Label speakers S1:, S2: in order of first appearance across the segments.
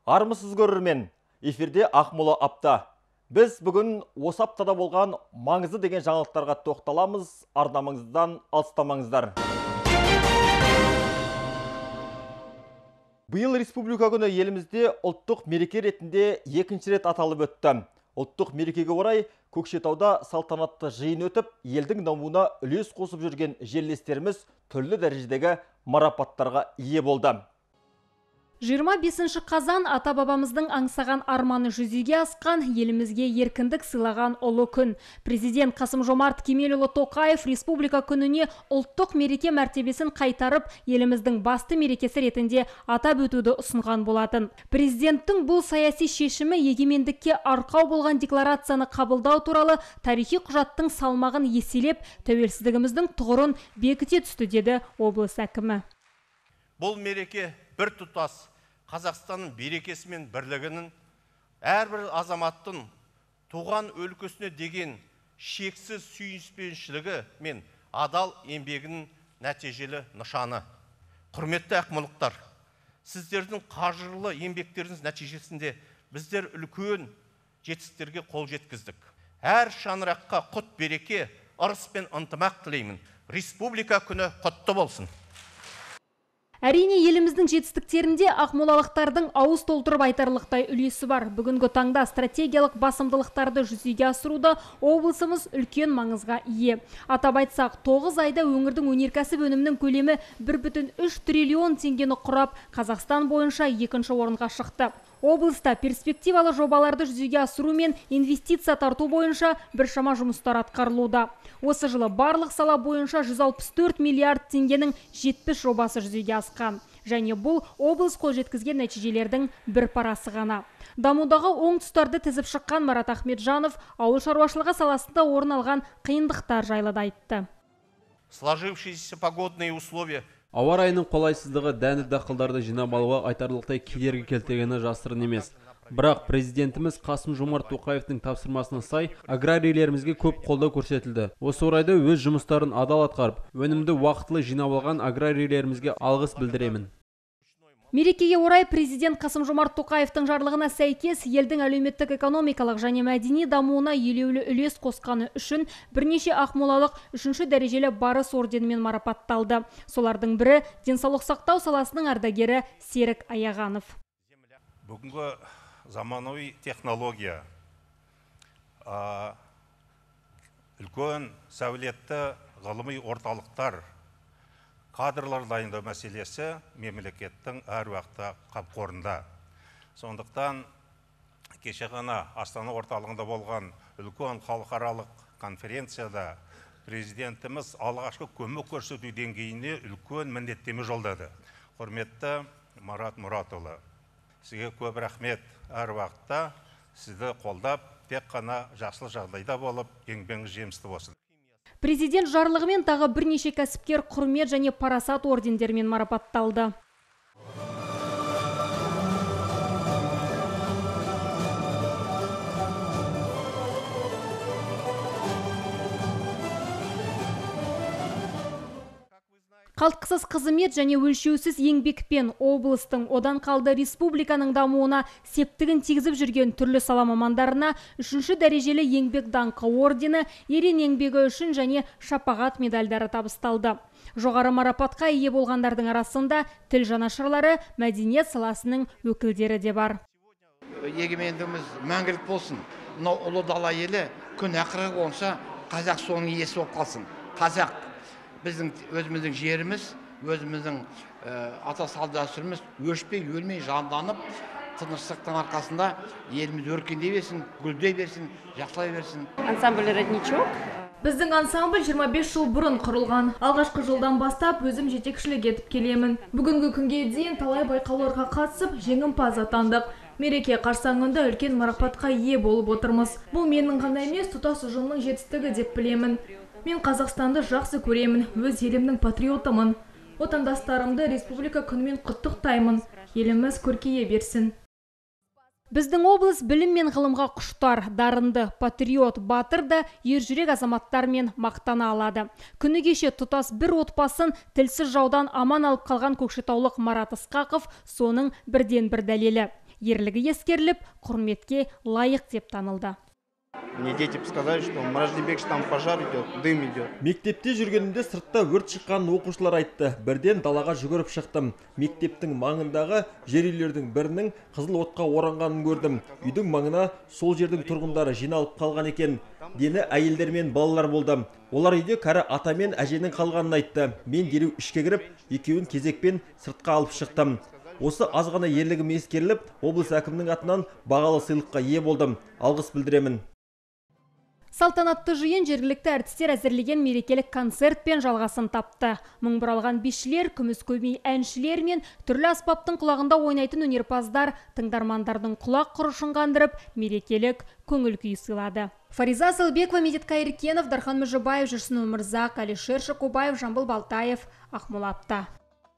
S1: Армысыз көрермен, эфирде Ақмола апта. Біз бүгін осы аптада болған маңызды деген жаңалықтарға тоқталамыз, арнамыңыздан алыстамаңыздар. Биыл республика күні елімізде ұлттық мереке ретінде екінші рет аталып өтті. Ұлттық мерекеге орай Көкшетауда салтанатты жиын өтіп, елдің дамуына үлес қосып жүрген жерлестеріміз түрлі дәрежедегі марапаттарға ие болды.
S2: 25 қазан ата-бабамыздың аңсаған арманы жүзеге асқан, елімізге еркіндік сыйлаған ұлы күн. Президент Қасым-Жомарт Кемелұлы Тоқаев республика күніне ұлттық мереке мәртебесін қайтарып, еліміздің басты мерекесі ретінде атап өтуді ұсынған болатын. Президенттің бұл саяси шешімі егемендікке арқау болған декларацияны қабылдау туралы тарихи құжаттың салмағын еселеп, тәуелсіздігіміздің тұғырын бекіте түсті деді облыс әкімі.
S3: Бұл мереке бір тұтас Қазақстанның берекесі мен бірлігінің, әрбір азаматтың туған өлкесіне деген шексіз сүйіспеншілігі мен адал еңбегінің нәтижелі нышаны. Құрметті ақмолықтар, сіздердің қажырлы еңбектеріңіз нәтижесінде біздер үлкен жетістіктерге қол жеткіздік. Әр шаңыраққа құт береке, ырыс пен ынтымақ тілеймін. Республика күні құтты болсын.
S2: Әрине, еліміздің жетістіктерінде ақмолалықтардың ауыз толтырып айтарлықтай үлесі бар. Бүгінгі таңда стратегиялық басымдылықтарды жүзеге асыруда облысымыз үлкен маңызға ие. Атап айтсақ, 9 айда өңірдің өнеркәсіп өнімінің көлемі 1,3 триллион теңгені құрап, Қазақстан бойынша екінші орынға шықты. Облыста перспективалы жобаларды жүзеге асыру мен инвестиция тарту бойынша біршама жұмыстар атқарылуда. Осы жылы барлық сала бойынша 164 миллиард теңгенің 70 жобасы жүзеге асқан. Және бұл облыс қол жеткізген нәтижелердің бір парасы ғана. Дамудағы оң тұстарды тізіп шыққан Марат Ахметжанов ауыл шаруашылығы саласында орын алған қиындықтар жайлы да айтты.
S3: Сложившиеся погодные условия.
S4: Ауа райының қолайсыздығы дәнді дақылдарды жинап алуға айтарлықтай кедергі келтіргені жасырын емес. Бірақ президентіміз Қасым-Жомарт Тоқаевтың тапсырмасына сай аграрийлерімізге көп қолдау көрсетілді. Осы орайда өз жұмыстарын адал атқарып, өнімді уақытылы жинап алған аграрийлерімізге алғыс білдіремін.
S2: Мерекеге орай президент Қасым-Жомарт Тоқаевтың жарлығына сәйкес елдің әлеуметтік экономикалық және мәдени дамуына елеулі үлес қосқаны үшін бірнеше ақмолалық 3-ші дәрежелі барыс орденімен марапатталды. Солардың бірі денсаулық сақтау саласының ардагері Серік Аяғанов.
S3: Бүгінгі заманауи технология, үлкен сәулетті ғылыми орталықтар, кадрлар дайындау мәселесі мемлекеттің әр уақытта қамқорында. Сондықтан кеше ғана Астана орталығында болған үлкен халықаралық конференцияда президентіміз алғашқы көмек көрсету деңгейіне үлкен міндеттеме жолдады. Құрметті Марат Мұратұлы, сізге көп рахмет. Әр уақытта сізді қолдап, тек қана жақсы жағдайда болып, еңбегіңіз жемісті болсын.
S2: Президент жарлығымен тағы бірнеше кәсіпкер құрмет және парасат ордендерімен марапатталды. Қалтқысыз қызмет және өлшеусіз еңбекпен облыстың, одан қалды республиканың дамуына септігін тигізіп жүрген түрлі сала мамандарына 3-ші дәрежелі еңбек даңқы ордені, ерен еңбегі үшін және шапағат медальдары табысталды. Жоғары марапатқа ие болғандардың арасында тіл жанашырлары, мәдениет саласының өкілдері де бар.
S5: Егемендігіміз мәңгілік болсын. Мынау ұлы дала елі күн ақырғы болса, қазақ соның иесі болып қалсын. Қазақ біздің өзіміздің жеріміз, өзіміздің ата салт дәстүріміз өшпей, өлмей, жанданып, тыныштықтың арқасында еліміз өркендей берсін, гүлдей берсін, жақсылай берсін.
S2: Ансамбль «Родничок». Біздің ансамбль 25 жыл бұрын құрылған. Алғашқы жылдан бастап өзім жетекшілік етіп келемін. Бүгінгі күнге дейін талай байқауларға қатысып, жеңімпаз атандық. Мереке қарсаңында үлкен марапатқа ие болып отырмыз. Бұл менің ғана емес, тұтас ұжымның жетістігі деп білемін. Мен Қазақстанды жақсы көремін, өз елімнің патриотымын. Отандастарымды республика күнімен құттықтаймын. Еліміз көркейе берсін. Біздің облыс білім мен ғылымға құштар, дарынды, патриот, батыр да ержүрек азаматтармен мақтана алады. Күні кеше тұтас бір отбасын тілсіз жаудан аман алып қалған көкшетаулық Марат Ысқақов соның бірден бір дәлелі. ерлігі ескеріліп, құрметке лайық деп танылды.
S6: Мне дети сказали, что Мараждебек, там пожар идет, дым идет.
S1: Мектепте жүргенімде сыртта өрт шыққанын оқушылар айтты. Бірден далаға жүгіріп шықтым. Мектептің маңындағы жер үйлердің бірінің қызыл отқа оранғанын көрдім. Үйдің маңына сол жердің тұрғындары жиналып қалған екен. Дені әйелдер мен балалар болды. Олар үйде кәрі ата мен әженің қалғанын айтты. Мен дереу ішке кіріп, екеуін кезекпен сыртқа алып шықтым. Осы аз ғана ерлігім ескеріліп, облыс әкімінің атынан бағалы сыйлыққа ие болдым. Алғыс білдіремін.
S2: Салтанатты жиын жергілікті әртістер әзірлеген мерекелік концертпен жалғасын тапты. Мың бұралған бишілер, күміс көмей әншілер мен түрлі аспаптың құлағында ойнайтын өнерпаздар тыңдармандардың құлақ құрышын қандырып, мерекелік көңіл күй сыйлады. Фариза Сылбекова, Медет Кайыркенов, Дархан Мүжібаев, Жүрсін Өмірзақ, Алишер Шакубаев, Жамбыл Балтаев, Ақмолапта.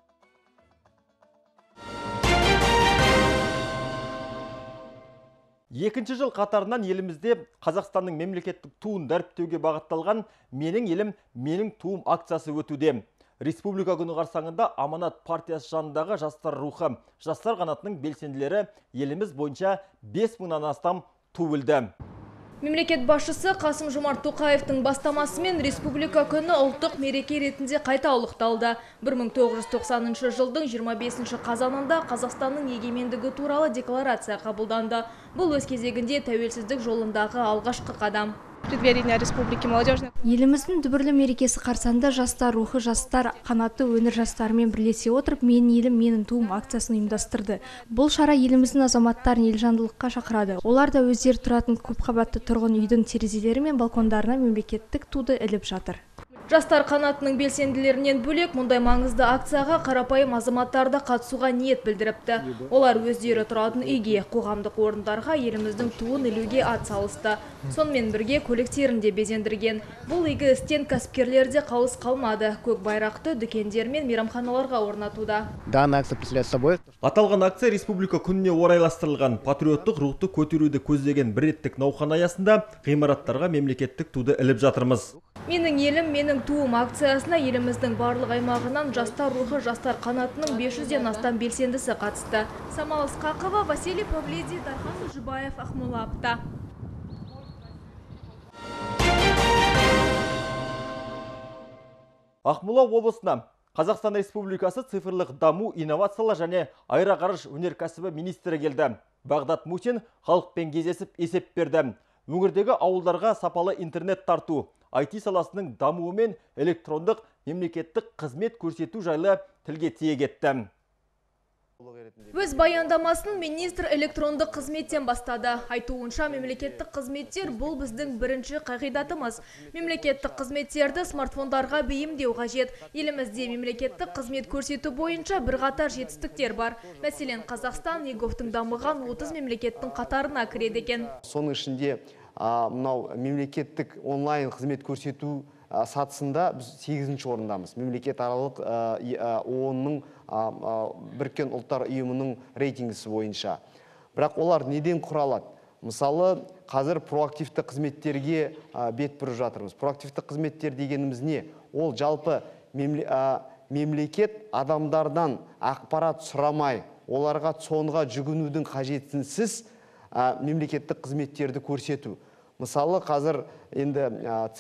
S1: Екінші жыл қатарынан елімізде Қазақстанның мемлекеттік туын дәріптеуге бағытталған «Менің елім, менің туым» акциясы өтуде. Республика күні қарсаңында Аманат партиясы жанындағы жастар рухы, жастар қанатының белсенділері еліміз бойынша 5000-нан астам ту білді.
S7: Мемлекет басшысы Қасым-Жомарт Тоқаевтың бастамасымен республика күні ұлттық мереке ретінде қайта ұлықталды. 1990 жылдың 25 қазанында Қазақстанның егемендігі туралы декларация қабылданды. Бұл өз кезегінде тәуелсіздік жолындағы алғашқы қадам.
S8: Преддверие республики молодежной.
S9: Еліміздің дүбірлі мерекесі қарсаңында жастар рухы, жастар қанаты өнер жастарымен бірлесе отырып «Менің елім, менің туым» акциясын ұйымдастырды. Бұл шара еліміздің азаматтарын елжандылыққа шақырады. Олар да өздері тұратын көпқабатты тұрғын үйдің терезелері мен балкондарына мемлекеттік туды іліп жатыр.
S7: Жастар қанатының белсенділерінен бөлек мұндай маңызды акцияға қарапайым азаматтарды қатысуға ниет білдіріпті. Олар өздері тұратын үйге, қоғамдық орындарға еліміздің туын ілуге ат салысты. Сонымен бірге көліктерін де безендірген. Бұл игі істен кәсіпкерлер де қалыс қалмады. Көк байрақты дүкендер мен мейрамханаларға орнатуда.
S6: Данная акция представляет собой.
S1: Аталған акция республика күніне орайластырылған, патриоттық рухты көтеруді көздеген бір реттік науқан аясында ғимараттарға мемлекеттік туды іліп жатырмыз.
S7: Менің елім, менің туым акциясына еліміздің барлық аймағынан жастар рухы, жастар қанатының 500-ден астам белсендісі қатысты. Самал Ысқақова, Василий Павледи, Дархан Мүжібаев, Ақмолапта.
S1: Ақмола облысына Қазақстан Республикасы цифрлық даму, инновациялар және аэроғарыш өнеркәсібі министрі келді. Бағдат Мусин халықпен кездесіп есеп берді. Өңірдегі ауылдарға сапалы интернет тарту, IT саласының дамуы мен электрондық мемлекеттік қызмет көрсету жайлы тілге тиек етті.
S7: Өз баяндамасын министр электрондық қызметтен бастады. Айтуынша мемлекеттік қызметтер бұл біздің бірінші қағидатымыз. Мемлекеттік қызметтерді смартфондарға бейімдеу қажет. Елімізде мемлекеттік қызмет көрсету бойынша бірқатар жетістіктер бар. Мәселен, Қазақстан ЕГОВтың дамыған 30 мемлекеттің қатарына кіреді екен.
S6: Соның ішінде мынау мемлекеттік онлайн қызмет көрсету сатысында біз 8-ші орындамыз. Мемлекет аралық ООН-ның Біріккен ұлттар ұйымының рейтингісі бойынша. Бірақ олар неден құралады? Мысалы, қазір проактивті қызметтерге бет бұрып жатырмыз. Проактивті қызметтер дегеніміз не? Ол жалпы мемлекет адамдардан ақпарат сұрамай, оларға сонға жүгінудің қажетінсіз мемлекеттік қызметтерді көрсету. Мысалы, қазір енді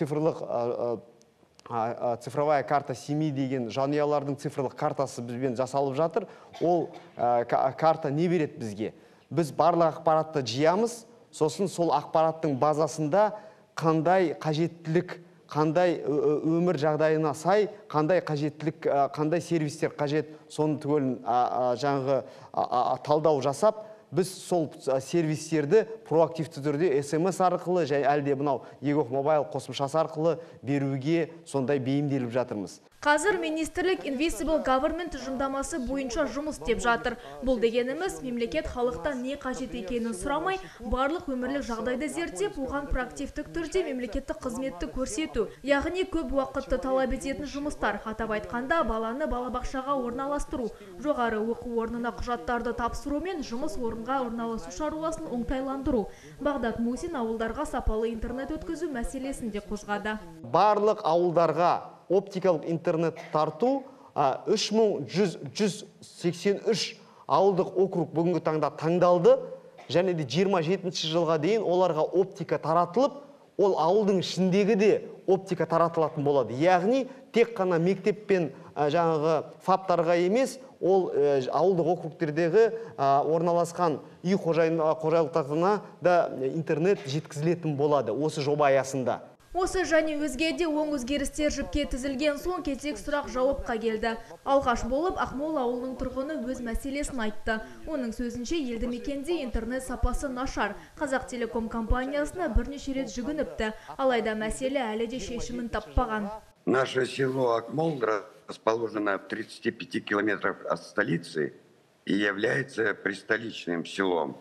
S6: цифровая карта семьи деген жанұялардың цифрлық картасы бізбен жасалып жатыр. Ол карта не береді бізге? Біз барлық ақпаратты жиямыз, сосын сол ақпараттың базасында қандай қажеттілік, қандай өмір жағдайына сай, қандай қажеттілік, қандай сервистер қажет, соны түгелін жаңағы талдау жасап, біз сол сервистерді проактивті түрде SMS арқылы және әлде мынау ЕГОВ мобайл қосымшасы арқылы беруге сондай бейімделіп жатырмыз.
S7: Қазір министрлік Invisible Government тұжырымдамасы бойынша жұмыс істеп жатыр. Бұл дегеніміз мемлекет халықтан не қажет екенін сұрамай, барлық өмірлік жағдайды зерттеп, оған проактивтік түрде мемлекеттік қызметті көрсету, яғни көп уақытты талап ететін жұмыстар. Атап айтқанда, баланы балабақшаға орналастыру, жоғары оқу орнына құжаттарды тапсыру мен жұмыс орынға орналасу шаруасын оңтайландыру. Бағдат Мусин ауылдарға сапалы интернет өткізу мәселесін де қозғады.
S6: Барлық ауылдарға оптикалық интернет тарту 3183 ауылдық округ бүгінгі таңда таңдалды, және де 27 жылға дейін оларға оптика таратылып, ол ауылдың ішіндегі де оптика таратылатын болады. Яғни тек қана мектеппен жаңағы фаптарға емес, ол ауылдық округтердегі орналасқан үй қожайлықтарына да интернет жеткізілетін болады осы жоба аясында.
S7: Осы және өзге де оң өзгерістер жіпке тізілген соң кезек сұрақ жауапқа келді. Алғаш болып Ақмола ауылының тұрғыны өз мәселесін айтты. Оның сөзінше елді мекенде интернет сапасы нашар. Қазақтелеком компаниясына бірнеше рет жүгініпті, алайда мәселе әлі де шешімін таппаған.
S10: Наше село Акмол расположено в 35 километрах от столицы и является пристоличным селом.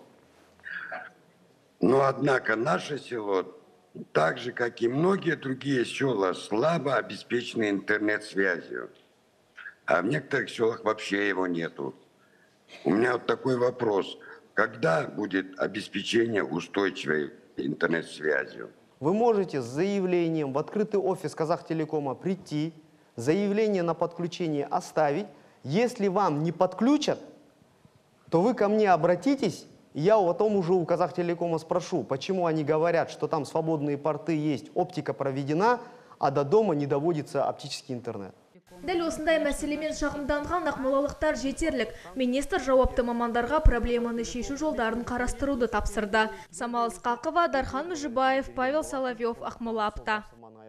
S10: Но однако наше село, так же, как и многие другие села, слабо обеспечены интернет-связью. А в некоторых селах вообще его нету. У меня вот такой вопрос. Когда будет обеспечение устойчивой интернет-связью?
S6: Вы можете с заявлением в открытый офис Казахтелекома прийти, заявление на подключение оставить. Если вам не подключат, то вы ко мне обратитесь. Я потом уже у Казахтелекома спрошу, почему они говорят, что там свободные порты есть, оптика проведена, а до дома не доводится оптический интернет.
S7: Дәл осындай мәселемен шағымданған ақмолалықтар жетерлік. Министр жауапты мамандарға проблеманы шешу жолдарын қарастыруды тапсырды. Самал Ысқақова, Дархан Мүжібаев, Павел Соловьев, Ақмола апта.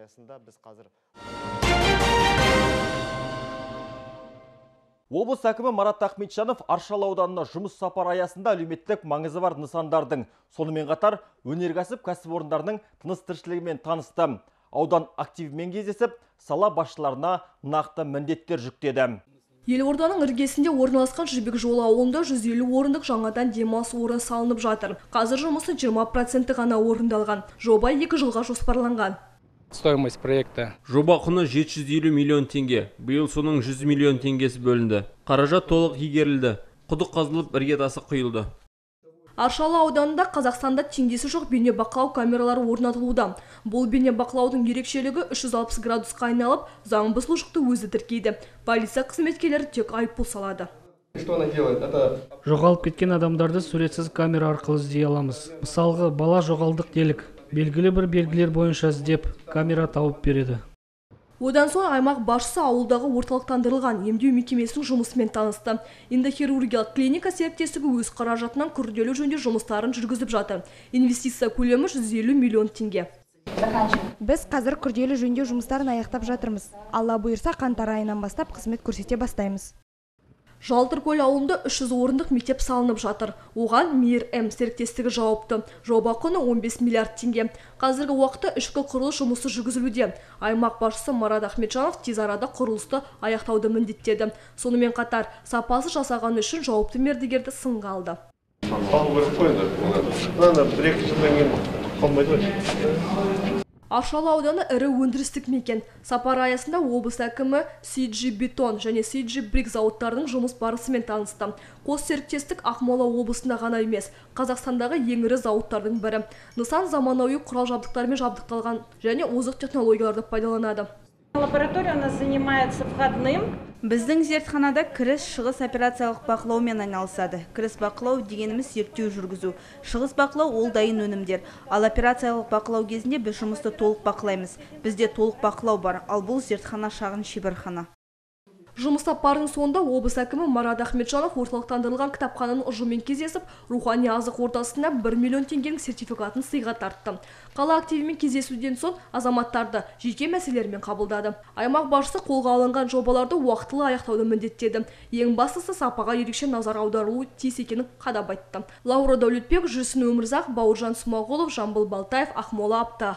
S1: Облыс әкімі Марат Ахметжанов Аршалы ауданына жұмыс сапар аясында әлеуметтік маңызы бар нысандардың, сонымен қатар өнеркәсіп кәсіпорындарының тыныс-тіршілігімен танысты. Аудан активімен кездесіп, сала басшыларына нақты міндеттер жүктеді.
S11: Елорданың іргесінде орналасқан Жібек жолы ауылында 150 орындық жаңадан демалыс орны салынып жатыр. Қазір жұмысы 20% ғана орындалған. Жоба 2 жылға жоспарланған.
S12: Стоимость проекта.
S4: Жоба құны 750 миллион теңге. Биыл соның 100 миллион теңгесі бөлінді. Қаражат толық игерілді. Құдық қазылып іргетасы құйылды.
S11: Аршалы ауданында Қазақстанда теңдесі жоқ бейнебақылау камералары орнатылуда. Бұл бейнебақылаудың ерекшелігі 360 градусқа айналып, заң бұзушылықты өзі тіркейді. Полиция қызметкерлері тек айыппұл салады.
S12: Жоғалып кеткен адамдарды суретсіз камера арқылы іздей аламыз. Мысалғы, бала жоғалдық делік. Белгілі бір белгілер бойынша іздеп, камера тауып береді.
S11: Одан соң аймақ басшысы ауылдағы орталықтандырылған емдеу мекемесінің жұмысымен танысты. Эндохирургиялық клиника серіктестігі өз қаражатынан күрделі жөндеу жұмыстарын жүргізіп жатыр. Инвестиция көлемі 150 миллион теңге.
S13: Біз қазір күрделі жөндеу жұмыстарын аяқтап жатырмыз. Алла бұйырса, қаңтар айынан бастап қызмет көрсете бастаймыз.
S11: Жалтыркөл ауылында 300 орындық мектеп салынып жатыр. Оған Мейір-М серіктестігі жауапты. Жоба құны 15 миллиард теңге. Қазіргі уақытта ішкі құрылыс жұмысы жүргізілуде. Аймақ басшысы Марат Ахметжанов тез арада құрылысты аяқтауды міндеттеді. Сонымен қатар, сапасы жасаған үшін жауапты мердігерді сынға алды. Аршалы ауданы ірі өндірістік мекен. Сапар аясында облыс әкімі CG Бетон және CG Брик зауыттарының жұмыс барысымен танысты. Қос серіктестік Ақмола облысында ғана емес, Қазақстандағы ең ірі зауыттардың бірі. Нысан заманауи құрал жабдықтармен жабдықталған және озық технологияларды пайдаланады.
S14: Лаборатория у нас занимается входным.
S15: Біздің зертханада кіріс-шығыс операциялық бақылаумен айналысады. Кіріс бақылау дегеніміз зерттеу жүргізу. Шығыс бақылау ол дайын өнімдер. Ал операциялық бақылау кезінде біз жұмысты толық бақылаймыз. Бізде толық бақылау бар, ал бұл зертхана шағын шеберхана.
S11: Жұмыс сапарының соңында облыс әкімі Марат Ахметжанов орталықтандырылған кітапхананың ұжымымен кездесіп, рухани азық ортасына 1 миллион теңгенің сертификатын сыйға тартты. Қала активімен кездесуден соң азаматтарды жеке мәселелермен қабылдады. Аймақ басшысы қолға алынған жобаларды уақытылы аяқтауды міндеттеді. Ең бастысы сапаға ерекше назар аударылуы тиіс екенін қадап айтты. Лаура Дәулетбек, Жүрсін Өмірзақ, Бауыржан Смағұлов, Жамбыл Балтаев, Ақмола апта.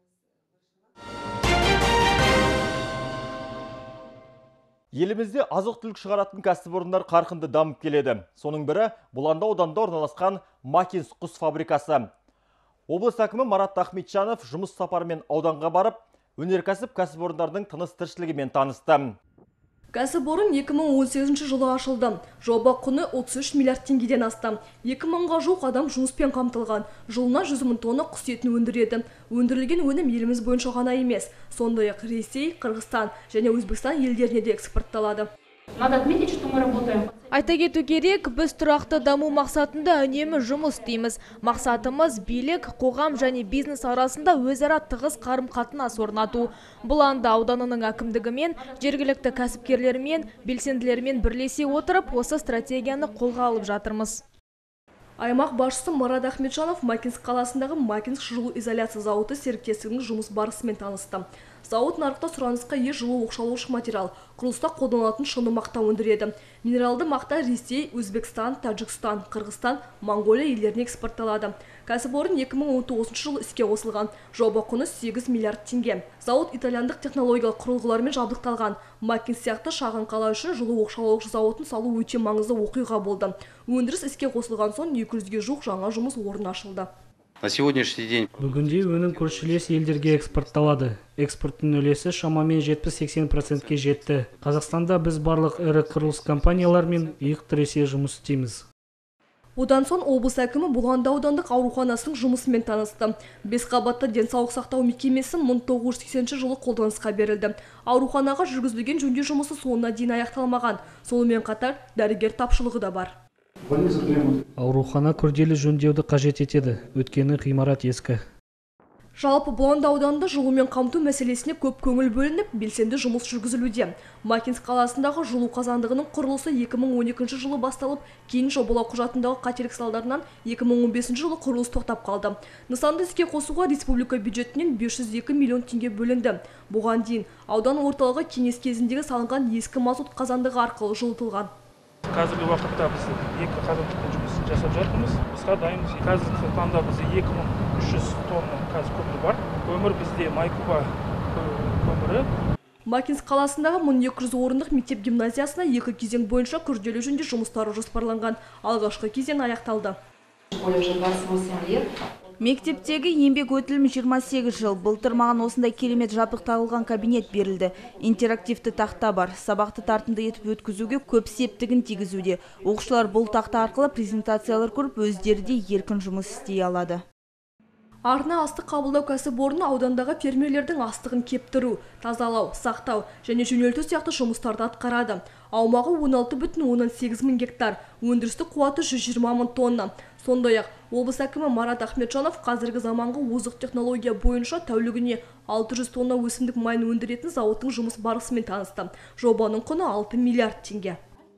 S1: Елімізде азық-түлік шығаратын кәсіпорындар қарқынды дамып келеді. Соның бірі Бұланды ауданында орналасқан Макинс құс фабрикасы. Облыс әкімі Марат Ахметжанов жұмыс сапарымен ауданға барып, өнеркәсіп кәсіпорындардың тыныс-тіршілігімен танысты.
S11: Кәсіпорын 2018 жылы ашылды. Жоба құны 33 миллиард теңгеден астам. 2000-ға жуық адам жұмыспен қамтылған. Жылына 100 мың тонна құс етін өндіреді. Өндірілген өнім еліміз бойынша ғана емес, сондай-ақ Ресей, Қырғызстан және Өзбекстан елдеріне де экспортталады.
S2: Надо отметить, что мы работаем.
S7: Айта кету керек, біз тұрақты даму мақсатында үнемі жұмыс істейміз. Мақсатымыз билік, қоғам және бизнес арасында өзара тығыз қарым-қатынас орнату. Бұланды ауданының әкімдігімен, жергілікті кәсіпкерлермен, белсенділермен бірлесе отырып, осы стратегияны қолға алып жатырмыз.
S11: Аймақ басшысы Марат Ахметжанов Макинск қаласындағы Макинск жылу изоляция зауыты серіктестігінің жұмыс барысымен танысты. Зауыт нарықта сұранысқа ие жылу оқшаулаушы материал, құрылыста қолданылатын шыны мақта өндіреді. Минералды мақта Ресей, Өзбекстан, Таджикстан, Қырғызстан, Монголия елдеріне экспортталады. Кәсіпорын 2019 жылы іске қосылған. Жоба құны 8 миллиард теңге. Зауыт итальяндық технологиялық құрылғылармен жабдықталған. Макинск сияқты шағын қала үшін жылу оқшаулаушы зауытын салу өте маңызды оқиға болды. Өндіріс іске қосылған соң 200-ге жуық жаңа жұмыс орны ашылды.
S16: На сегодняшний день
S12: бүгінде өнім көршілес елдерге экспортталады. Экспорттың үлесі шамамен 70-80%-ке жетті. Қазақстанда біз барлық ірі құрылыс компаниялармен иық тіресе жұмыс істейміз.
S11: Одан соң облыс әкімі Бұланды аудандық ауруханасының жұмысымен танысты. 5 қабатты денсаулық сақтау мекемесі 1980 жылы қолданысқа берілді. Ауруханаға жүргізілген жөндеу жұмысы соңына дейін аяқталмаған. Сонымен қатар дәрігер тапшылығы да бар.
S12: Аурухана күрделі жөндеуді қажет етеді, өйткені ғимарат ескі.
S11: Жалпы Бұланды ауданында жылумен қамту мәселесіне көп көңіл бөлініп, белсенді жұмыс жүргізілуде. Макинск қаласындағы жылу қазандығының құрылысы 2012 жылы басталып, кейін жобалау құжатындағы қателік салдарынан 2015 жылы құрылыс тоқтап қалды. Нысанды іске қосуға республика бюджетінен 502 миллион теңге бөлінді. Бұған дейін аудан орталығы кеңес кезіндегі салынған ескі мазут қазандығы арқылы жылытылған.
S17: Қазіргі уақытта біз екі қазандықтың жұмысын жасап жатырмыз. Бізге дайынбыз. Қазіргі таңда бізде 2300 тонна көмір бар. Көмір бізде Майкуба көмірі.
S11: Макинск қаласындағы 1200 орындық мектеп гимназиясына 2 кезең бойынша күрделі жөндеу жұмыстары жоспарланған. Алғашқы кезең аяқталды.
S15: Мектептегі еңбек өтілім 28 жыл. Былтыр маған осындай керемет жабдықталған кабинет берілді. Интерактивті тақта бар. Сабақты тартымды етіп өткізуге көп септігін тигізуде. Оқушылар бұл тақта арқылы презентациялар көріп, өздері де еркін жұмыс істей алады.
S11: Арна астық қабылдау кәсіпорны аудандағы фермерлердің астығын кептіру, тазалау, сақтау және жөнелту сияқты жұмыстарды атқарады. Аумағы 16,8 мың гектар, өндірістік қуаты 120 мың тонна. Сондай-ақ облыс әкімі Марат Ахметжанов қазіргі заманғы озық технология бойынша тәулігіне 600 тонна өсімдік майын өндіретін зауыттың жұмыс барысымен танысты. Жобаның құны 6 миллиард теңге.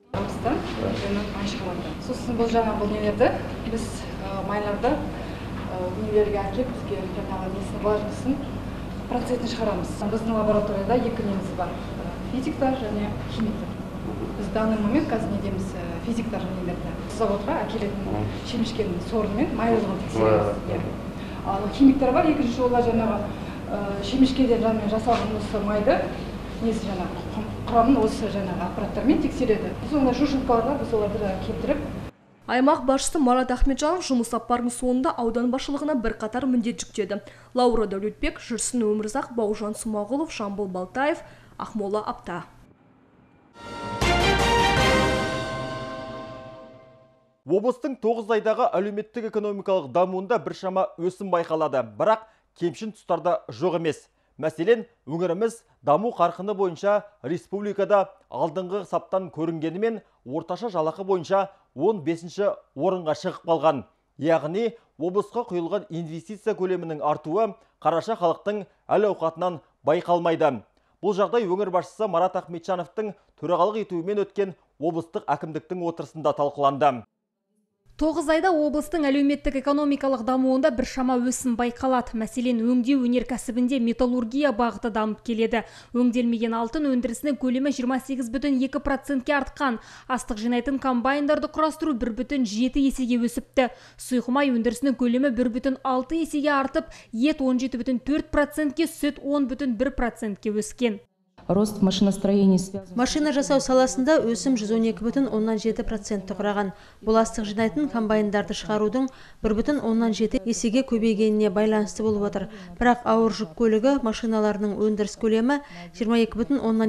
S18: Сосын бұл жаңағы нелерді біз майларды нелерге әкеп, бізге жаңағы несін важнысын процентін шығарамыз. Біздің лабораторияда 2 неміз бар, физиктар және химиктар. Біз данный момент қазір недеміз физиктар нелерді заводқа әкелетін шемішкенің сорымен майлылығын тексереміз. Ал химиктар бар, екінші олар жаңағы шемішкеден жасалған осы майды несі жаңағы құрамын осы жаңағы аппараттармен тексереді. Біз онда жұршылқалар бар, біз оларды кептіріп.
S11: Аймақ басшысы Марат Ахметжанов жұмыс сапарының соңында аудан басшылығына бірқатар міндет жүктеді. Лаура Дәулетбек, Жүрсін Өмірзақ, Бауыржан Смағұлов, Жамбыл Балтаев, Ақмола апта.
S1: Облыстың 9 айдағы әлеуметтік экономикалық дамуында біршама өсім байқалады, бірақ кемшін тұстарда жоқ емес. Мәселен, өңіріміз даму қарқыны бойынша республикада алдыңғы саптан көрінгенімен орташа жалақы бойынша 15-ші орынға шығып қалған. Яғни, облысқа құйылған инвестиция көлемінің артуы қараша халықтың әл-ауқатынан байқалмайды. Бұл жағдай өңір басшысы Марат Ахметжановтың төрағалық етуімен өткен облыстық әкімдіктің отырысында талқыланды.
S2: 9 айда облыстың әлеуметтік экономикалық дамуында біршама өсім байқалады. Мәселен, өңдеу өнеркәсібінде металлургия бағыты дамып келеді. Өңделмеген алтын өндірісінің көлемі 28,2%-ке артқан. Астық жинайтын комбайндарды құрастыру 1,7 есеге өсіпті. Сұйық май өндірісінің көлемі 1,6 есеге артып, ет 17,4%-ке, сүт 10,1%-ке өскен.
S19: Рост машиностроения
S20: Машина жасау саласында өсім 112,7% құраған. Бұл астық жинайтын комбайндарды шығарудың 1,7 есеге көбейгеніне байланысты болып отыр. Бірақ ауыр жүк көлігі машиналарының өндіріс көлемі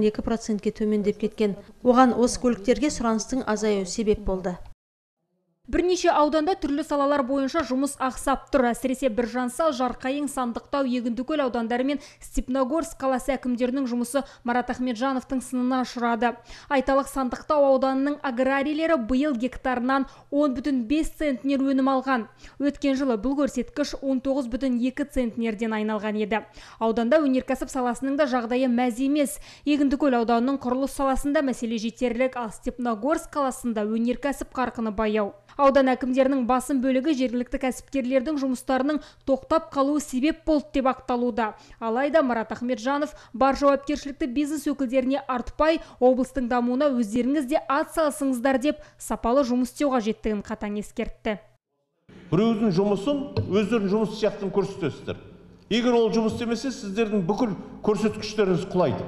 S20: 22,2%-ке төмендеп кеткен. Оған осы көліктерге сұраныстың азаю себеп болды.
S2: Бірнеше ауданда түрлі салалар бойынша жұмыс ақсап тұр. Әсіресе Біржансал, Жарқайың, Сандықтау, Егіндікөл аудандары мен Степногорск қаласы әкімдерінің жұмысы Марат Ахметжановтың сынына ұшырады. Айталық, Сандықтау ауданының аграрийлері биыл гектарынан 10,5 центнер өнім алған. Өткен жылы бұл көрсеткіш 19,2 центнерден айналған еді. Ауданда өнеркәсіп саласының да жағдайы мәз емес. Егіндікөл ауданының құрылыс саласында мәселе жетерлік, ал Степногорск қаласында өнеркәсіп қарқыны баяу. Аудан әкімдерінің басым бөлігі жергілікті кәсіпкерлердің жұмыстарының тоқтап қалуы себеп болды деп ақталуда. Алайда Марат Ахметжанов бар жауапкершілікті бизнес өкілдеріне артпай, облыстың дамуына өздеріңіз де ат салысыңыздар деп сапалы жұмыс істеу қажеттігін қатаң ескертті.
S21: Біреудің жұмысын өздерінің жұмыс сияқты көрсетесіздер. Егер ол жұмыс істемесе, сіздердің бүкіл көрсеткіштеріңіз құлайды.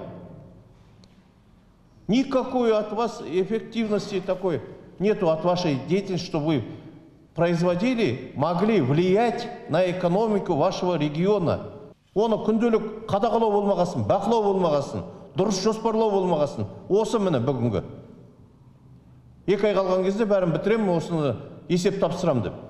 S21: Никакой от вас эффективности такой нету от вашей деятельности, что вы производили, могли влиять на экономику вашего региона. Оны күнделік қадағалау болмағасын, бақылау болмағасын, дұрыс жоспарлау болмағасын. Осы міне бүгінгі. 2 ай қалған кезде бәрін бітірем, осыны есеп тапсырам деп.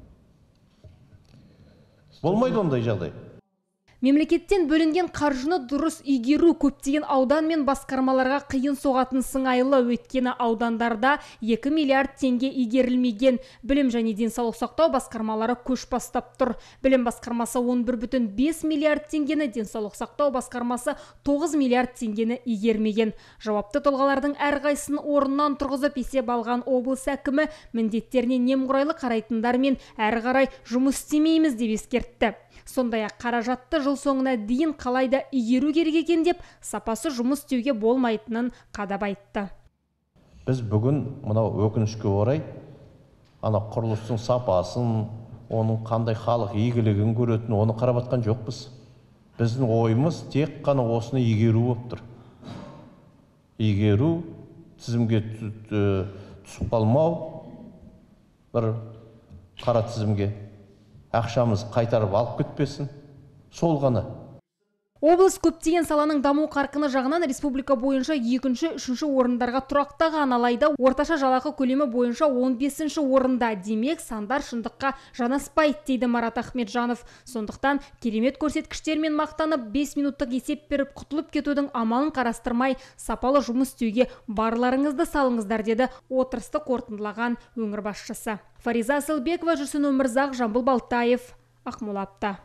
S21: Болмайды ондай жағдай.
S2: Мемлекеттен бөлінген қаржыны дұрыс игеру көптеген аудан мен басқармаларға қиын соғатын сыңайлы, өйткені аудандарда 2 миллиард теңге игерілмеген. Білім және денсаулық сақтау басқармалары көш бастап тұр. Білім басқармасы 11,5 миллиард теңгені, денсаулық сақтау басқармасы 9 миллиард теңгені игермеген. Жауапты тұлғалардың әрқайсысын орнынан тұрғызып есеп алған облыс әкімі міндеттеріне немқұрайлы қарайтындар мен әрі қарай жұмыс істемейміз деп ескертті. Сондай-ақ қаражатты жыл соңына дейін қалайда игеру керек екен деп, сапасы жұмыс істеуге болмайтынын қадап айтты.
S21: Біз бүгін мынау өкінішке орай, ана құрылыстың сапасын, оның қандай халық игілігін көретін, оны қарап атқан жоқпыз. Біздің ойымыз тек қана осыны игеру болып тұр. Игеру, тізімге түсіп қалмау, бір қара тізімге ақшамыз қайтарып алып кетпесін, сол ғана.
S2: Облыс көптеген саланың даму қарқыны жағынан республика бойынша 2-3 орындарға тұрақтаған, алайда орташа жалақы көлемі бойынша 15 орында. Демек, сандар шындыққа жанаспайды дейді Марат Ахметжанов. Сондықтан керемет көрсеткіштермен мақтанып, 5 минуттық есеп беріп құтылып кетудің амалын қарастырмай, сапалы жұмыс істеуге барларыңызды салыңыздар деді отырысты қорытындылаған өңір басшысы. Фариза Асылбекова, Жүрсін Өмірзақ, Жамбыл Балтаев, Ақмолапта.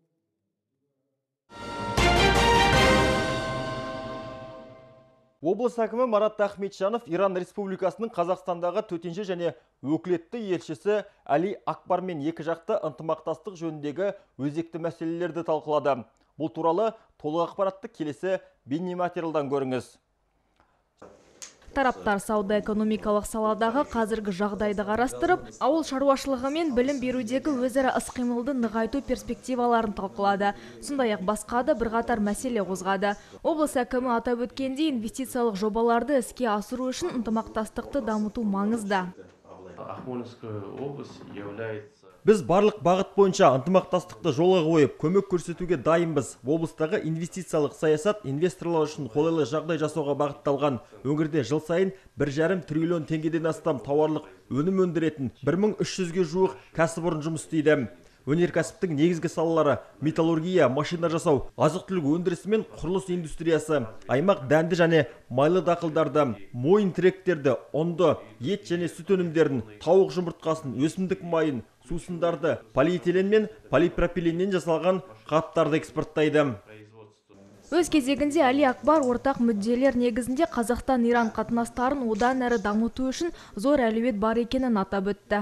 S1: Облыс әкімі Марат Ахметжанов Иран Республикасының Қазақстандағы төтенше және өкілетті елшісі Али Акбармен екі жақты ынтымақтастық жөніндегі өзекті мәселелерді талқылады. Бұл туралы толық ақпаратты келесі бейнематериалдан көріңіз.
S7: Тараптар сауда-экономикалық саладағы қазіргі жағдайды қарастырып, ауыл шаруашылығы мен білім берудегі өзара іс-қимылды нығайту перспективаларын талқылады. Сондай-ақ басқа да бірқатар мәселе қозғады. Облыс әкімі атап өткендей, инвестициялық жобаларды іске асыру үшін ынтымақтастықты дамыту маңызды.
S1: Біз барлық бағыт бойынша ынтымақтастықты жолға қойып, көмек көрсетуге дайынбыз. Облыстағы инвестициялық саясат инвесторлар үшін қолайлы жағдай жасауға бағытталған. Өңірде жыл сайын 1,5 триллион теңгеден астам тауарлық өнім өндіретін 1300-ге жуық кәсіпорын жұмыс істейді. Өнеркәсіптің негізгі салалары металлургия, машина жасау, азық-түлік өндірісі мен құрылыс индустриясы. Аймақ дәнді және майлы дақылдарды, мойын тіректерді, ұнды, ет және сүт өнімдерін, тауық жұмыртқасын, өсімдік майын, сусындарды, полиэтилен мен полипропиленнен жасалған қаптарды экспорттайды.
S7: Өз кезегінде Али Акбар ортақ мүдделер негізінде Қазақстан-Иран қатынастарын одан әрі дамыту үшін зор әлеует бар екенін атап өтті.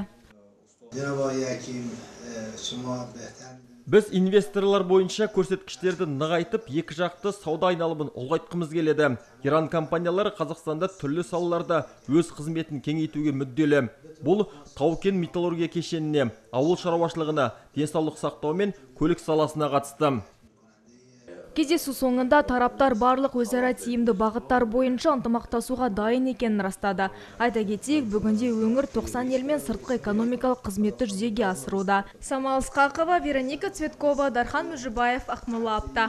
S1: Біз инвесторлар бойынша көрсеткіштерді нығайтып, екі жақты сауда айналымын ұлғайтқымыз келеді. Иран компаниялары Қазақстанда түрлі салаларда өз қызметін кеңейтуге мүдделі. Бұл тау-кен металлургия кешеніне, ауыл шаруашылығына, денсаулық сақтау мен көлік саласына қатысты.
S7: Кездесу соңында тараптар барлық өзара тиімді бағыттар бойынша ынтымақтасуға дайын екенін растады. Айта кетейік, бүгінде өңір 90 елмен сыртқы экономикалық қызметті жүзеге асыруда. Самал Ысқақова, Вероника Цветкова, Дархан Мүжібаев, Ақмола апта.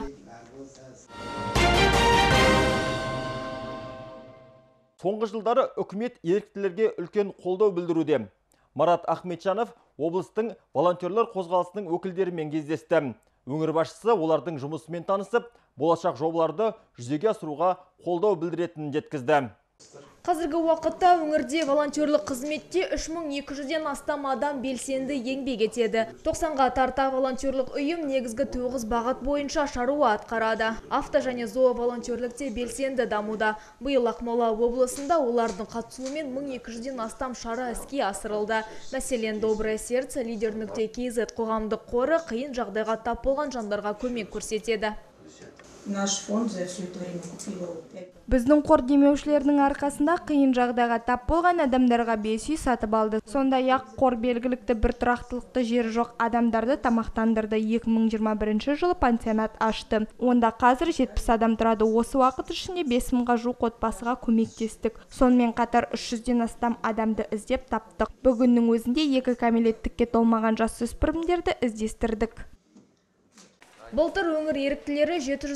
S1: Соңғы жылдары үкімет еріктілерге үлкен қолдау білдіруде. Марат Ахметжанов облыстың волонтерлер қозғалысының өкілдерімен кездесті. Өңір басшысы олардың жұмысымен танысып, болашақ жобаларды жүзеге асыруға қолдау білдіретінін жеткізді.
S7: Қазіргі уақытта өңірде волонтерлік қызметте 3200-ден астам адам белсенді еңбек етеді. 90-ға тарта волонтерлік ұйым негізгі 9 бағыт бойынша шаруа атқарады. Авто және зоо волонтерлікте белсенді дамуда. Биыл Ақмола облысында олардың қатысуымен 1200-ден астам шара іске асырылды. Мәселен, Доброе сердце, Лидер.kz қоғамдық қоры қиын жағдайға тап болған жандарға көмек көрсетеді.
S3: Наш фонд за все это время купил.
S13: Біздің қор демеушілерінің арқасында қиын жағдайға тап болған адамдарға 5 үй сатып алды. Сондай-ақ қор белгілікті бір тұрақтылықты жері жоқ адамдарды тамақтандырды. 2021 жылы пансионат ашты. Онда қазір 70 адам тұрады. Осы уақыт ішінде 5000-ға жуық отбасыға көмектестік. Сонымен қатар 300-ден астам адамды іздеп таптық. Бүгіннің өзінде 2 кәмелеттікке толмаған жасөспірімдерді іздестірдік.
S7: Былтыр өңір еріктілері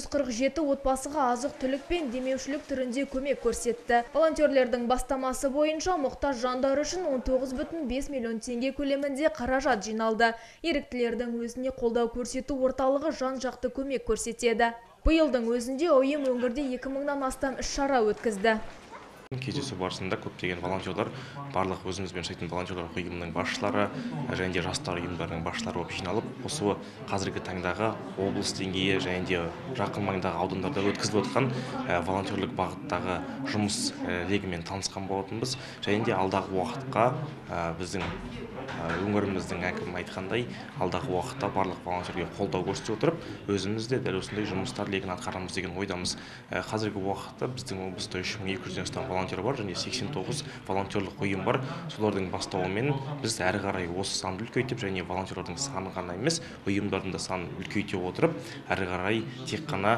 S7: 747 отбасыға азық түлік пен демеушілік түрінде көмек көрсетті. Волонтерлердің бастамасы бойынша мұқтаж жандар үшін 19,5 миллион теңге көлемінде қаражат жиналды. Еріктілердің өзіне қолдау көрсету орталығы жан-жақты көмек көрсетеді. Биылдың өзінде ұйым өңірде 2000-нан астам іс-шара өткізді.
S22: Кездесу барысында көптеген волонтерлар, барлық өзімізбен жасайтын волонтерлар ұйымының басшылары және жастар ұйымдарының басшылары болып жиналып, осы қазіргі таңдағы облыс деңгейі және де жақын маңдағы аудандарда өткізіліп отқан волонтерлік бағыттағы жұмыс легімен танысқан болатынбыз. Және де алдағы уақытқа біздің өңіріміздің әкімі айтқандай, алдағы уақытта барлық волонтерге қолдау көрсете отырып, өзіміз де дәл осындай жұмыстар легін атқарамыз деген ойдамыз. Қазіргі уақытта біздің облыста 3200-ден астам волонтер бар және 89 волонтерлік ұйым бар. Солардың бастауымен біз әрі қарай осы санды үлкейтіп және волонтерлердің санын ғана емес, ұйымдардың да санын үлкейте отырып, әрі қарай тек қана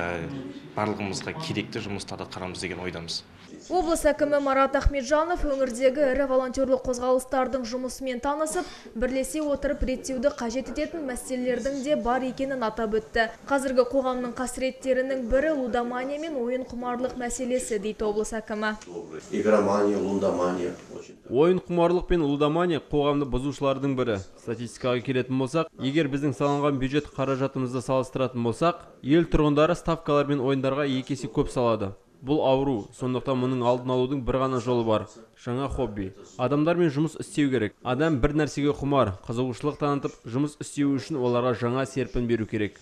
S22: барлығымызға керекті жұмыстарды атқарамыз деген ойдамыз.
S7: Облыс әкімі Марат Ахметжанов өңірдегі ірі волонтерлік қозғалыстардың жұмысымен танысып, бірлесе отырып реттеуді қажет ететін мәселелердің де бар екенін атап өтті. Қазіргі қоғамның қасіреттерінің бірі лудомания мен ойын құмарлық мәселесі дейді облыс әкімі.
S22: Игромания, лудомания.
S4: Ойын құмарлық пен лудомания қоғамды бұзушылардың бірі. Статистикаға келетін болсақ, егер біздің салынған бюджет қаражатымызды салыстыратын болсақ, ел тұрғындары ставкалар мен ойындарға 2 есе көп салады. Бұл ауру, сондықтан мұның алдын алудың бір ғана жолы бар. Жаңа хобби. Адамдармен жұмыс істеу керек. Адам бір нәрсеге құмар, қызығушылық танытып, жұмыс істеу үшін оларға жаңа серпін беру керек.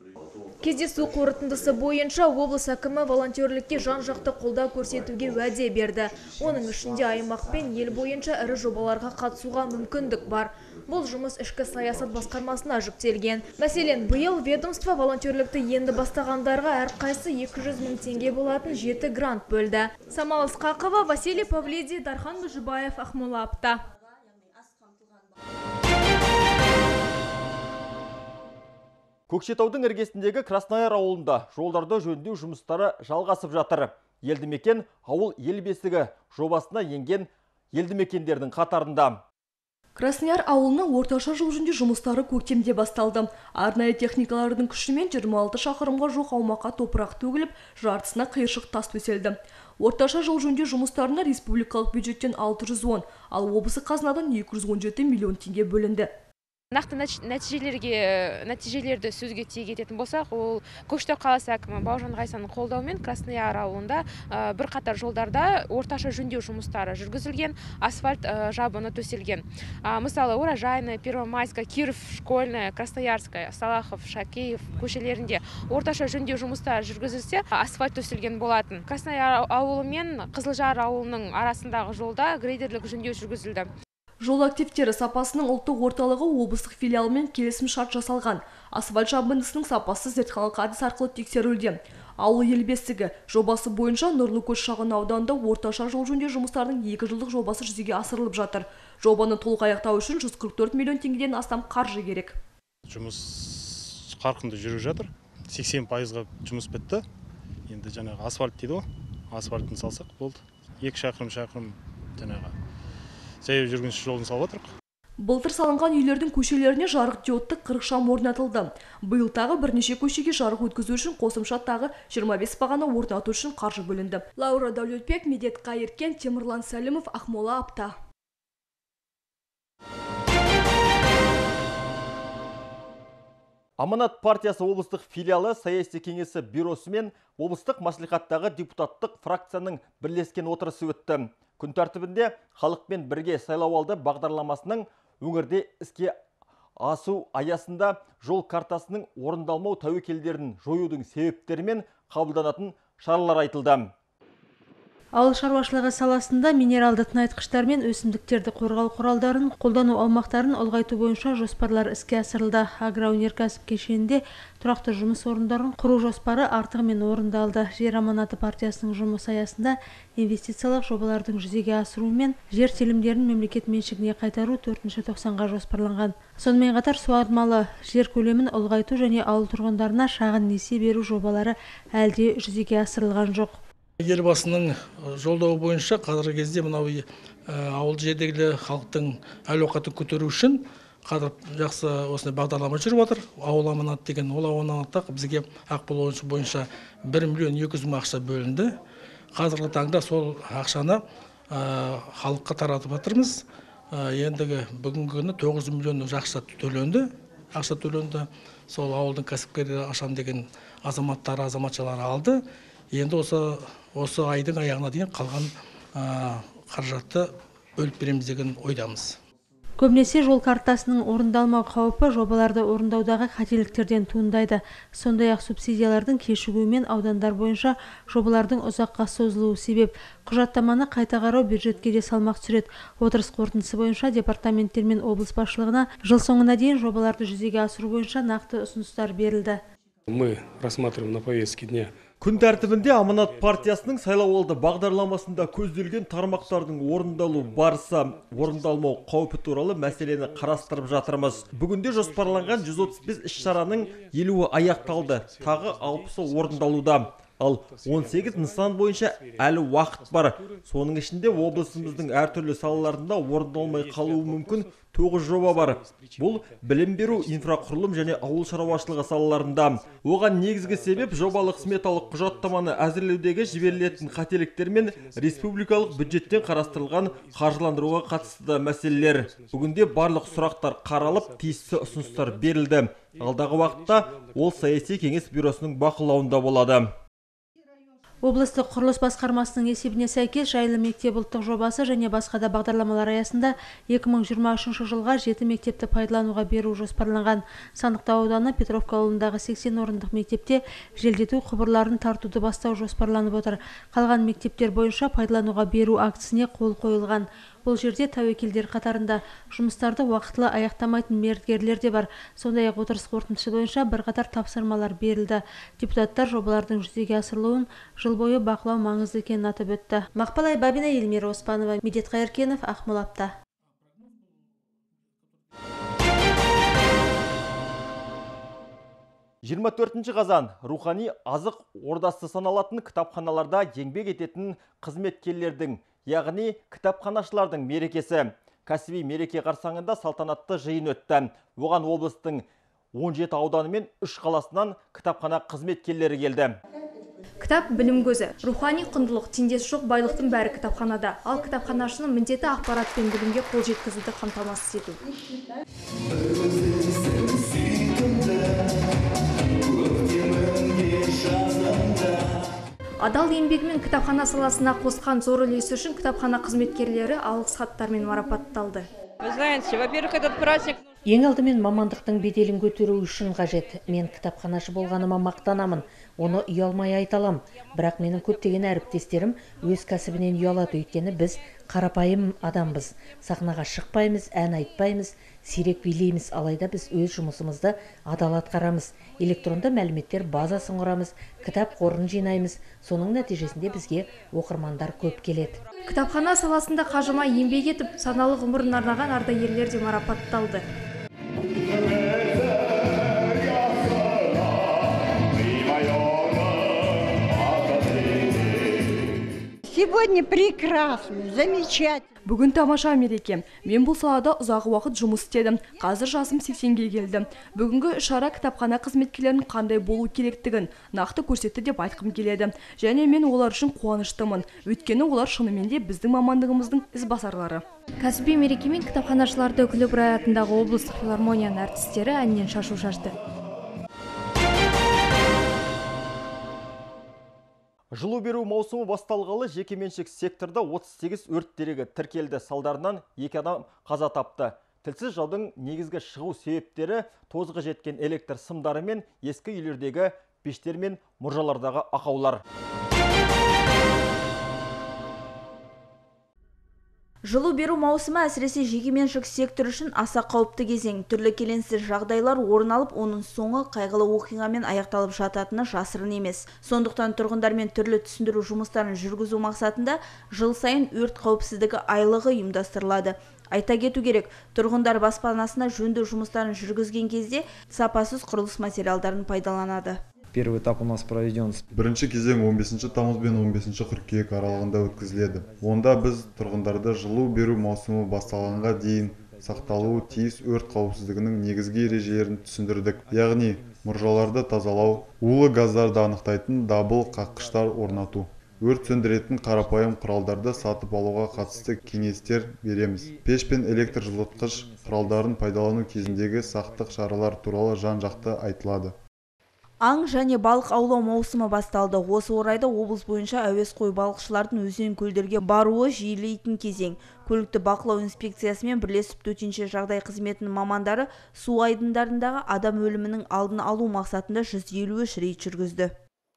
S7: Кездесу қорытындысы бойынша облыс әкімі волонтерлікке жан-жақты қолдау көрсетуге уәде берді. Оның ішінде аймақ пен ел бойынша ірі жобаларға қатысуға мүмкіндік бар. Бұл жұмыс ішкі саясат басқармасына жүктелген. Мәселен, биыл ведомство волонтерлікті енді бастағандарға әрқайсы 200 мың теңге болатын 7 грант бөлді. Самал Ысқақова, Василий Павлиди, Дархан Мүжібаев, Ақмола апта.
S1: Көкшетаудың іргесіндегі Краснояр ауылында жолдарды жөндеу жұмыстары жалғасып жатыр. Елді мекен ауыл ел бесігі жобасына енген елді мекендердің қатарында.
S11: Краснояр ауылының орташа жол жөндеу жұмыстары көктемде басталды. Арнайы техникалардың күшімен 26 шақырымға жоқ аумаққа топырақ төгіліп, жартысына қиыршық тас төселді. Орташа жол жөндеу жұмыстарына республикалық бюджеттен 610, ал облыстық қазынадан 217 миллион теңге бөлінді.
S23: Нақты нәтижелерді сөзге тиек ететін болсақ, ол Көкшетау қаласы әкімі Бауыржан Ғайсаның қолдауымен Краснояр ауылында бірқатар жолдарда орташа жөндеу жұмыстары жүргізілген, асфальт жабыны төселген. Мысалы, Уражайная, Первомайская, Киров, Школьная, Красноярская, Салахов, Шакеев көшелерінде орташа жөндеу жұмыстары жүргізілсе, асфальт төселген болатын. Краснояр ауылы мен Қызылжар ауылының арасындағы жолда грейдерлік жөндеу жүргізілді.
S11: Жол активтері сапасының ұлттық орталығы облыстық филиалымен келісім шарт жасалған. Асфальт жабындысының сапасы зертханалық әдіс арқылы тексерілуде. Ауыл ел бесігі жобасы бойынша Нұрлы Көш шағын ауданында орташа жол жөндеу жұмыстарының 2 жылдық жобасы жүзеге асырылып жатыр. Жобаны толық аяқтау үшін 144 миллион теңгеден астам қаржы керек.
S24: Жұмыс қарқынды жүріп жатыр. 80%-ға жұмыс бітті. Енді жаңағы асфальт дейді ғой. Асфальтын салсақ болды. 2 шақырым жаңағы жаяу жүргінші жолын салып отырық.
S11: Былтыр салынған үйлердің көшелеріне жарық диодты 40 шам орнатылды. Биыл тағы бірнеше көшеге жарық өткізу үшін қосымша тағы 25 бағана орнату үшін қаржы бөлінді. Лаура Дәулетбек, Медет Қайыркен, Темірлан Сәлімов, Ақмола апта.
S1: Аманат партиясы облыстық филиалы саяси кеңесі бюросы мен облыстық маслихаттағы депутаттық фракцияның бірлескен отырысы өтті. Күн тәртібінде халықпен бірге сайлау алды бағдарламасының өңірде іске асу аясында жол картасының орындалмау тәуекелдерін жоюдың себептері мен қабылданатын шаралар айтылды.
S20: Ауыл шаруашылығы саласында минералды тыңайтқыштар мен өсімдіктерді қорғау құралдарын қолдану аумақтарын ұлғайту бойынша жоспарлар іске асырылды. Агроөнеркәсіп кешенінде тұрақты жұмыс орындарын құру жоспары артығымен орындалды. Жер аманаты партиясының жұмыс аясында инвестициялық жобалардың жүзеге асыру мен жер телімдерін мемлекет меншігіне қайтару 4-тоқсанға жоспарланған. Сонымен қатар суармалы жер көлемін ұлғайту және ауыл тұрғындарына шағын несие беру жобалары әлде жүзеге асырылған жоқ.
S5: Елбасының жолдауы бойынша қазіргі кезде мынау ауыл жердегі халықтың әл-ауқатын көтеру үшін қазір жақсы осындай бағдарлама жүріп жатыр. Ауыл аманат деген ол аманатта бізге ақбол бойынша 1 миллион 200 мың ақша бөлінді. Қазіргі таңда сол ақшаны халыққа таратып жатырмыз. Ендігі бүгінгі күні 9 миллион ақша төленді. Сол ауылдың кәсіпкерлері ашам деген азаматшалар алды. Енді осы айдың аяғына дейін қалған қаражатты бөліп береміз деген ойдамыз.
S20: Көбінесе жол картасының орындалмау қаупі жобаларды орындаудағы қателіктерден туындайды. Сондай-ақ субсидиялардың кешігуімен аудандар бойынша жобалардың ұзаққа созылуы себеп. Құжаттаманы қайта қарау бюджетке де салмақ түсіреді. Отырыс қорытындысы бойынша департаменттер мен облыс басшылығына жыл соңына дейін жобаларды жүзеге асыру бойынша нақты ұсыныстар берілді.
S8: Мы рассматриваем на повестке дня.
S1: Күн тәртібінде Аманат партиясының сайлауалды бағдарламасында көзделген тармақтардың орындалу барысы, орындалмау қаупі туралы мәселені қарастырып жатырмыз. Бүгінде жоспарланған 135 іс-шараның 50-і аяқталды, тағы 60-ы орындалуда. Ал 18 нысан бойынша әлі уақыт бар. Соның ішінде облысымыздың әртүрлі салаларында орындалмай қалуы мүмкін 9 жоба бар. Бұл білім беру, инфрақұрылым және ауыл шаруашылығы салаларында. Оған негізгі себеп жобалық сметалық құжаттаманы әзірлеудегі жіберілетін қателіктер мен республикалық бюджеттен қарастырылған қаржыландыруға қатысты мәселелер. Бүгінде барлық сұрақтар қаралып, тиісті ұсыныстар берілді. Алдағы уақытта ол саяси кеңес бюросының бақылауында болады.
S20: Облыстық құрылыс басқармасының есебіне сәйкес жайлы мектеп ұлттық жобасы және басқа да бағдарламалар аясында 2023 жылға 7 мектепті пайдалануға беру жоспарланған. Сандықтау ауданы Петровка ауылындағы 80 орындық мектепте желдету құбырларын тартуды бастау жоспарланып отыр. Қалған мектептер бойынша пайдалануға беру актісіне қол қойылған. Бұл жерде тәуекелдер қатарында жұмыстарды уақытылы аяқтамайтын мердігерлер де бар. Сондай-ақ отырыс қорытындысы бойынша бірқатар тапсырмалар берілді. Депутаттар жобалардың жүзеге асырылуын жыл бойы бақылау маңызды екенін атап өтті. Мақпал Айбабина, Елмира Оспанова, Медет Қайыркенов, Ақмолапта.
S1: 24 қазан рухани азық ордасы саналатын кітапханаларда еңбек ететін қызметкерлердің, яғни кітапханашылардың мерекесі. Кәсіби мереке қарсаңында салтанатты жиын өтті. Оған облыстың 17 ауданы мен 3 қаласынан кітапхана қызметкерлері келді.
S7: Кітап білім көзі. Рухани құндылық, теңдесі жоқ байлықтың бәрі кітапханада. Ал кітапханашының міндеті ақпарат пен білімге қол жеткізуді қамтамасыз ету. Адал еңбегімен кітапхана саласына қосқан зор үлесі үшін кітапхана қызметкерлері алғыс хаттармен марапатталды.
S14: Вы знаете, во-первых, этот праздник...
S9: Ең алдымен мамандықтың беделін көтеру үшін қажет. Мен кітапханашы болғаныма мақтанамын. Оны ұялмай айталам. Бірақ менің көптеген әріптестерім өз кәсібінен ұялады, өйткені біз қарапайым адамбыз. Сахнаға шықпаймыз, ән айтпаймыз, сирек билейміз, алайда біз өз жұмысымызды адал атқарамыз. Электронды мәліметтер базасын құрамыз, кітап қорын жинаймыз. Соның нәтижесінде бізге оқырмандар көп келеді.
S7: Кітапхана саласында қажымай еңбек етіп, саналы ғұмырын арнаған ардагерлер де марапатталды.
S10: Сегодня прекрасно, замечательно.
S11: Бүгін тамаша мереке. Мен бұл салада ұзағы уақыт жұмыс істедім. Қазір жасым 80-ге келді. Бүгінгі шара кітапхана қызметкерлерінің қандай болу керектігін нақты көрсетті деп айтқым келеді. Және мен олар үшін қуаныштымын. Өйткені олар шынымен де біздің мамандығымыздың ізбасарлары.
S7: Кәсіби мерекемен кітапханашыларды күліп атындағы облыстық филармонияның әртістері әннен шашу шашты.
S1: Жылу беру маусымы басталғалы жекеменшік секторда 38 өрт дерегі тіркелді. Салдарынан 2 адам қаза тапты. Тілсіз жаудың негізгі шығу себептері тозығы жеткен электр сымдары мен ескі үйлердегі пештер мен мұржалардағы ақаулар.
S15: Жылу беру маусымы әсіресе жекеменшік сектор үшін аса қауіпті кезең. Түрлі келеңсіз жағдайлар орын алып, оның соңы қайғылы оқиғамен аяқталып жататыны жасырын емес. Сондықтан тұрғындармен түрлі түсіндіру жұмыстарын жүргізу мақсатында жыл сайын өрт қауіпсіздігі айлығы ұйымдастырылады. Айта кету керек, тұрғындар баспанасына жөндеу жұмыстарын жүргізген кезде сапасыз құрылыс материалдарын пайдаланады.
S6: Первый этап у нас проведен.
S12: Бірінші кезең 15 тамыз бен 15 қыркүйек аралығында өткізіледі. Онда біз тұрғындарды жылу беру маусымы басталғанға дейін сақталуы тиіс өрт қауіпсіздігінің негізгі ережелерін түсіндірдік. Яғни, мұржаларды тазалау, улы газдарды анықтайтын дабыл қаққыштар орнату, өрт сөндіретін қарапайым құралдарды сатып алуға қатысты кеңестер береміз. Пеш пен электр жылытқыш құралдарын пайдалану кезіндегі сақтық шаралар туралы жан-жақты айтылады.
S15: Аң және балық аулау маусымы басталды. Осы орайда облыс бойынша әуесқой балықшылардың өзен көлдерге баруы жиілейтін кезең. Көлікті бақылау инспекциясымен бірлесіп төтенше жағдай қызметінің мамандары су айдындарындағы адам өлімінің алдын алу мақсатында 153 рейд жүргізді.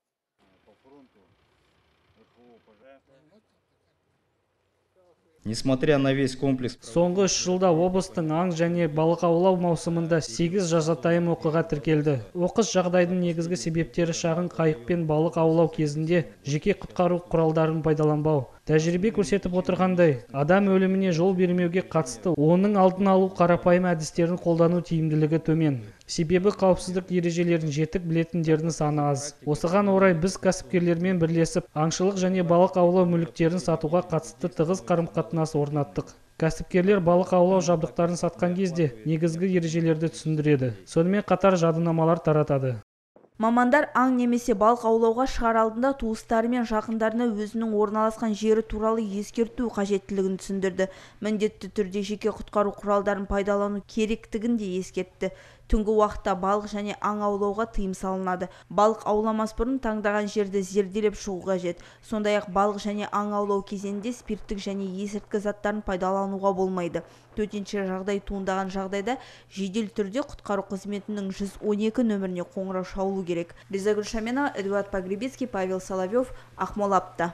S6: Несмотря на весь комплекс.
S16: Соңғы 3 жылда облыстың аң және балық аулау маусымында 8 жазатайым оқиға тіркелді. Оқыс жағдайдың негізгі себептері шағын қайықпен балық аулау кезінде жеке құтқару құралдарын пайдаланбау. Тәжірибе көрсетіп отырғандай, адам өліміне жол бермеуге қатысты оның алдын алу қарапайым әдістерін қолдану тиімділігі төмен. Себебі қауіпсіздік ережелерін жетік білетіндердің саны аз. Осыған орай біз кәсіпкерлермен бірлесіп, аңшылық және балық аулау мүліктерін сатуға қатысты тығыз қарым-қатынас орнаттық. Кәсіпкерлер балық аулау жабдықтарын сатқан кезде негізгі ережелерді түсіндіреді. Сонымен қатар жадынамалар таратады.
S15: Мамандар аң немесе балық аулауға шығар алдында туыстары мен жақындарына өзінің орналасқан жері туралы ескерту қажеттілігін түсіндірді. Міндетті түрде жеке құтқару құралдарын пайдалану керектігін де ескертті. Түнгі уақытта балық және аң аулауға тыйым салынады. Балық ауламас бұрын таңдаған жерді зерделеп шығу қажет. Сондай-ақ балық және аң аулау кезеңінде спирттік және есірткі заттарын пайдалануға болмайды. Төтенше жағдай туындаған жағдайда жедел түрде құтқару қызметінің 112 нөміріне қоңырау шалу керек. Ризагүл Шаменова, Эдуард Погребецкий, Павел Соловьев, Ақмола апта.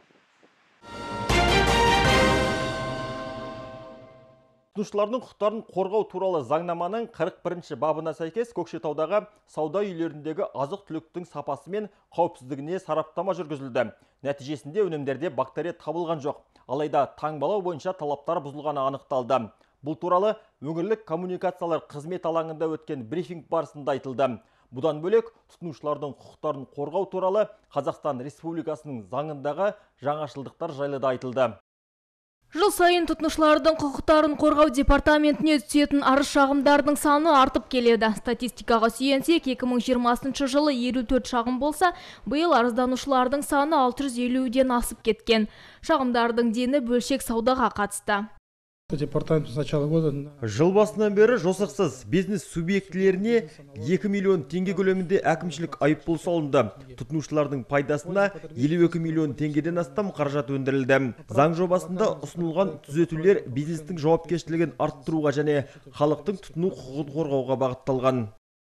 S1: Тұтынушылардың құқықтарын қорғау туралы заңнаманың 41-ші бабына сәйкес Көкшетаудағы сауда үйлеріндегі азық-түліктің сапасы мен қауіпсіздігіне сараптама жүргізілді. Нәтижесінде өнімдерде бактерия табылған жоқ. Алайда таңбалау бойынша талаптар бұзылғаны анықталды. Бұл туралы өңірлік коммуникациялар қызмет алаңында өткен брифинг барысында айтылды. Бұдан бөлек тұтынушылардың құқықтарын қорғау туралы Қазақстан Республикасының заңындағы жаңашылдықтар жайлы да айтылды.
S2: Жыл сайын тұтынушылардың құқықтарын қорғау департаментіне түсетін арыз шағымдардың саны артып келеді. Статистикаға сүйенсек, 2020 жылы 54 шағым болса, биыл арызданушылардың саны 650-ден асып кеткен. Шағымдардың дені бөлшек саудаға қатысты.
S5: Департамент с начала года.
S1: Жыл басынан бері жосықсыз бизнес субъектілеріне 2 миллион теңге көлемінде әкімшілік айыппұл салынды. Тұтынушылардың пайдасына 52 миллион теңгеден астам қаражат өндірілді. Заң жобасында ұсынылған түзетулер бизнестің жауапкершілігін арттыруға және халықтың тұтыну құқығын қорғауға бағытталған.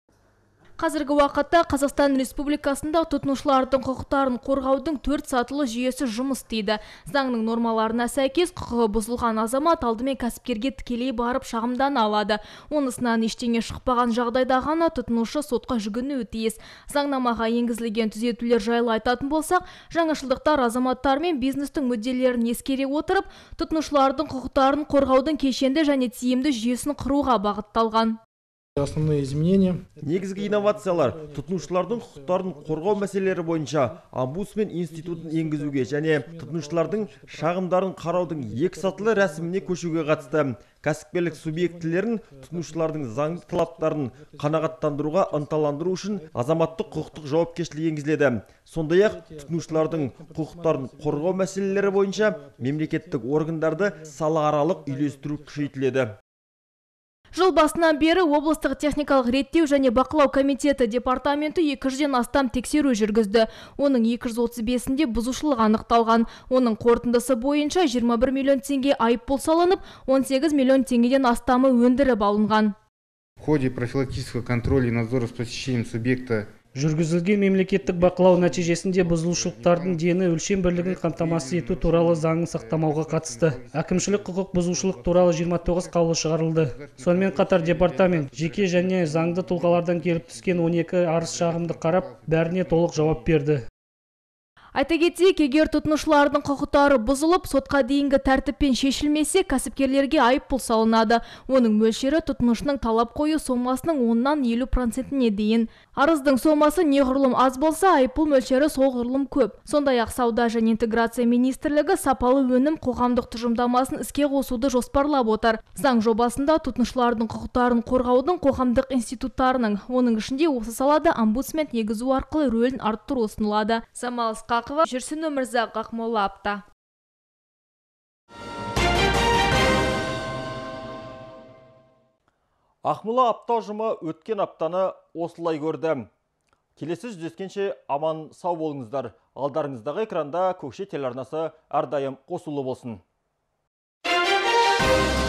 S2: Қазіргі уақытта Қазақстан Республикасында тұтынушылардың құқықтарын қорғаудың 4 сатылы жүйесі жұмыс істейді. Заңның нормаларына сәйкес құқығы бұзылған азамат алдымен кәсіпкерге тікелей барып шағымдана алады. Онысынан ештеңе шықпаған жағдайда ғана тұтынушы сотқа жүгінуі тиіс. Заңнамаға енгізілген түзетулер жайлы айтатын болсақ, жаңашылдықтар азаматтар мен бизнестің мүдделерін ескере отырып, тұтынушылардың құқықтарын қорғаудың кешенді және тиімді жүйесін құруға бағытталған.
S5: Основные изменения.
S1: Негізгі инновациялар тұтынушылардың құқықтарын қорғау мәселелері бойынша омбудсмен институтын енгізуге және тұтынушылардың шағымдарын қараудың 2 сатылы рәсіміне көшуге қатысты. Кәсіпкерлік субъектілерін тұтынушылардың заңды талаптарын қанағаттандыруға ынталандыру үшін азаматтық құқықтық жауапкершілік енгізіледі. Сондай-ақ тұтынушылардың құқықтарын қорғау мәселелері бойынша мемлекеттік органдарды салааралық үйлестіру күшейтіледі.
S7: Жыл басынан бері облыстық техникалық реттеу және бақылау комитеті департаменті 200-ден астам тексеру жүргізді. Оның 235-інде бұзушылық анықталған. Оның қорытындысы бойынша 21 миллион теңге айыппұл салынып, 18 миллион теңгеден астамы өндіріп алынған.
S17: В ходе профилактического контроля и надзора с посещением субъекта
S16: жүргізілген мемлекеттік бақылау нәтижесінде бұзушылықтардың дені өлшем бірлігін қамтамасыз ету туралы заңын сақтамауға қатысты. Әкімшілік құқық бұзушылық туралы 29 қаулы шығарылды. Сонымен қатар департамент жеке және заңды тұлғалардан келіп түскен 12 арыз шағымды қарап, бәріне толық жауап берді.
S7: Айта кетейік, егер тұтынушылардың құқықтары бұзылып, сотқа дейінгі тәртіппен шешілмесе, кәсіпкерлерге айыппұл салынады. Оның мөлшері тұтынушының талап қою сомасының 10-нан 50%-не дейін. Арыздың сомасы неғұрлым аз болса, айыппұл мөлшері соғұрлым көп. Сондай-ақ Сауда және интеграция министрлігі сапалы өнім қоғамдық тұжырымдамасын іске қосуды жоспарлап отыр. Заң жобасында тұтынушылардың құқықтарын қорғаудың қоғамдық институттарының, оның ішінде осы салада омбудсмен егізу арқылы рөлін арттыру ұсынылады. Самал Ысқақова, Жүрсін Өмірзақ, Ақмола апта.
S1: Ақмола апта ұжымы өткен аптаны осылай көрді. Келесі жүздескенше аман сау болыңыздар. Алдарыңыздағы экранда Көкше телеарнасы әрдайым қосулы болсын.